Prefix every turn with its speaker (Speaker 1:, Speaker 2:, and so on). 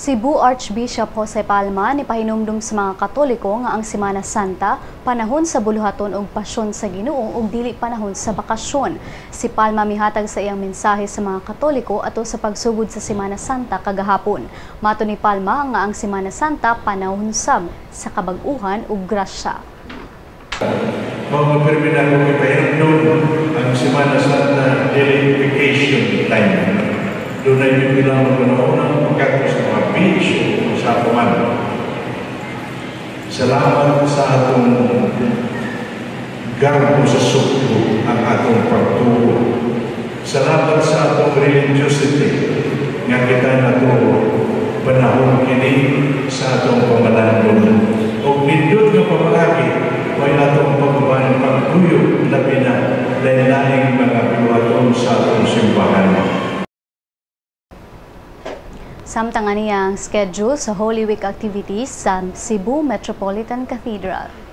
Speaker 1: Cebu Archbishop Palma ni pahinumdum sa mga Katoliko nga ang Semana Santa panahon sa buluhaton ug pasyon sa Ginoo ug dili panahon sa bakasyon. Si Palma mihatag sa iyang mensahe sa mga Katoliko ato sa pagsugod sa Semana Santa kagahapon. Mato ni Palma nga ang Semana Santa panahon sab sa kabag-uhan ug grasya.
Speaker 2: Mga permina ko ipahinumdum ang Semana Santa dili vacation time. Doon ay yung bilang magpanaunang pagkakas sa mga beach o sa Puman. Salamat sa atong garbo sa suklo ang atong pagtuo. Salamat sa atong religiosity nga kita naturo panahon kini sa atong pamalandong. O pindot nga pamalagi may atong pagbabayan pagtuyo labi na lain-laing mga biwaton sa atong simbahan.
Speaker 1: Samtang aniyang schedule sa Holy Week activities sa Cebu Metropolitan Cathedral.